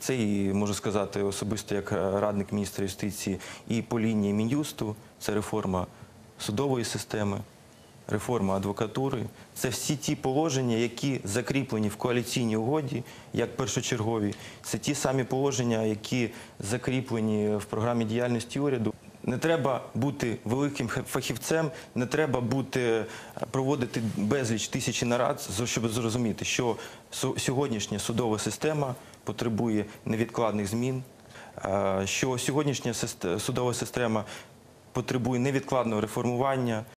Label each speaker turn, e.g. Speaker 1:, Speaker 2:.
Speaker 1: це і, можу сказати, особисто як радник міністра юстиції, і по лінії Мін'юсту, це реформа судової системи, реформа адвокатури. Це всі ті положення, які закріплені в коаліційній угоді, як першочергові. Це ті самі положення, які закріплені в програмі діяльності уряду. Не треба бути великим фахівцем, не треба проводити безліч тисячі нарад, щоб зрозуміти, що сьогоднішня судова система потребує невідкладних змін, що сьогоднішня судова система потребує невідкладного реформування.